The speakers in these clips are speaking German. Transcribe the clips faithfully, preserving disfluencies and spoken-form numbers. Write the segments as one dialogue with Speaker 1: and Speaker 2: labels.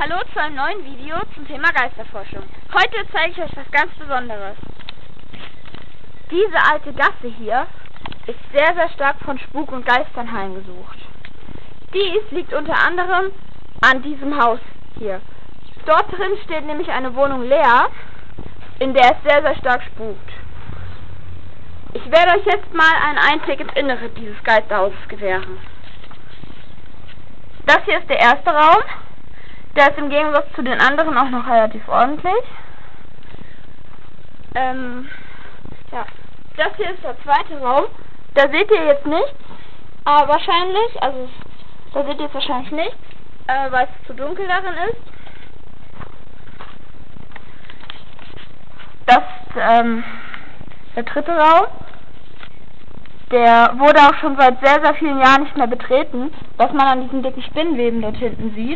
Speaker 1: Hallo zu einem neuen Video zum Thema Geisterforschung. Heute zeige ich euch was ganz Besonderes. Diese alte Gasse hier ist sehr, sehr stark von Spuk und Geistern heimgesucht. Dies liegt unter anderem an diesem Haus hier. Dort drin steht nämlich eine Wohnung leer, in der es sehr, sehr stark spukt. Ich werde euch jetzt mal einen Einblick ins Innere dieses Geisterhauses gewähren. Das hier ist der erste Raum. Der ist im Gegensatz zu den anderen auch noch relativ ordentlich. Ähm, ja. Das hier ist der zweite Raum. Da seht ihr jetzt nichts, aber wahrscheinlich, also da seht ihr jetzt wahrscheinlich nichts, äh, weil es zu dunkel darin ist. Das ist ähm, der dritte Raum. Der wurde auch schon seit sehr, sehr vielen Jahren nicht mehr betreten, was man an diesen dicken Spinnenweben dort hinten sieht.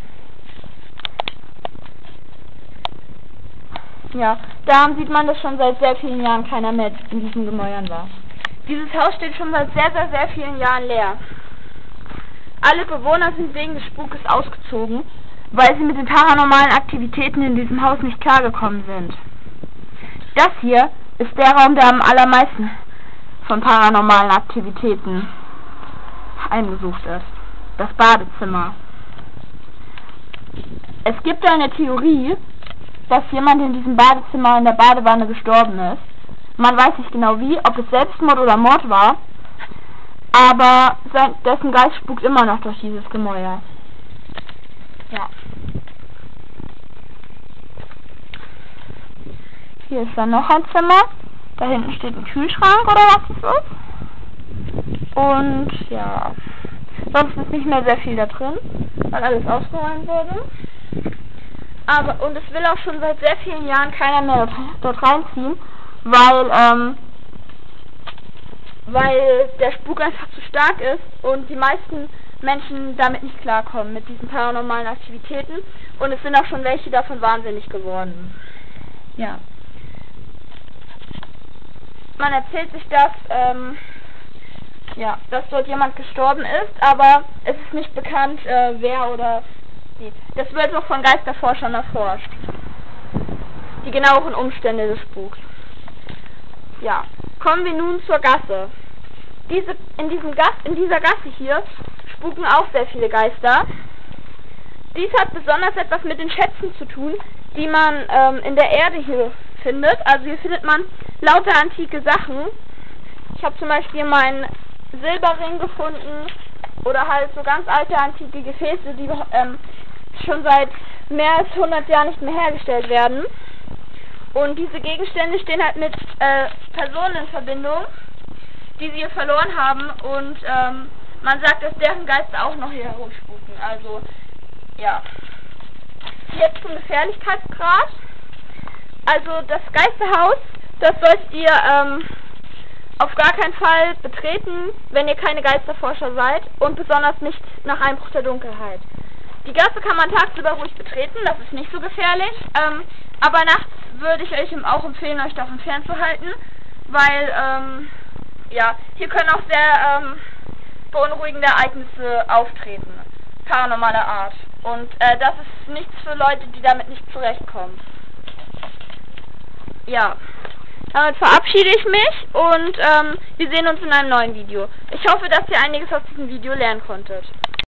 Speaker 1: Ja, daran sieht man, dass schon seit sehr vielen Jahren keiner mehr in diesen Gemäuern war. Dieses Haus steht schon seit sehr, sehr, sehr vielen Jahren leer. Alle Bewohner sind wegen des Spukes ausgezogen, weil sie mit den paranormalen Aktivitäten in diesem Haus nicht klargekommen sind. Das hier ist der Raum, der am allermeisten von paranormalen Aktivitäten heimgesucht ist. Das Badezimmer. Es gibt eine Theorie, dass jemand in diesem Badezimmer in der Badewanne gestorben ist. Man weiß nicht genau wie, ob es Selbstmord oder Mord war, aber sein, dessen Geist spukt immer noch durch dieses Gemäuer. Ja. Hier ist dann noch ein Zimmer. Da hinten steht ein Kühlschrank oder was das ist. Und ja, sonst ist nicht mehr sehr viel da drin, weil alles ausgeräumt wurde. Aber, und es will auch schon seit sehr vielen Jahren keiner mehr dort reinziehen, weil, ähm, weil der Spuk einfach zu stark ist und die meisten Menschen damit nicht klarkommen, mit diesen paranormalen Aktivitäten. Und es sind auch schon welche davon wahnsinnig geworden. Ja. Man erzählt sich, dass, ähm, ja, dass dort jemand gestorben ist, aber es ist nicht bekannt, äh, wer oder wie. Das wird noch von Geisterforschern erforscht. Die genaueren Umstände des Spuks. Ja, kommen wir nun zur Gasse. Diese, in, diesem Gas, in dieser Gasse hier spuken auch sehr viele Geister. Dies hat besonders etwas mit den Schätzen zu tun, die man ähm, in der Erde hier findet. Also hier findet man lauter antike Sachen. Ich habe zum Beispiel meinen Silberring gefunden oder halt so ganz alte antike Gefäße, die ähm, schon seit mehr als hundert Jahren nicht mehr hergestellt werden. Und diese Gegenstände stehen halt mit äh, Personen in Verbindung, die sie hier verloren haben. Und ähm, man sagt, dass deren Geister auch noch hier herumspuken. Also, ja. Jetzt zum Gefährlichkeitsgrad. Also das Geisterhaus, das solltet ihr ähm, auf gar keinen Fall betreten, wenn ihr keine Geisterforscher seid und besonders nicht nach Einbruch der Dunkelheit. Die Gasse kann man tagsüber ruhig betreten, das ist nicht so gefährlich, ähm, aber nachts würde ich euch auch empfehlen, euch davon fernzuhalten, weil ähm, ja, hier können auch sehr ähm, beunruhigende Ereignisse auftreten, paranormaler Art. Und äh, das ist nichts für Leute, die damit nicht zurechtkommen. Ja, damit verabschiede ich mich und ähm, wir sehen uns in einem neuen Video. Ich hoffe, dass ihr einiges aus diesem Video lernen konntet.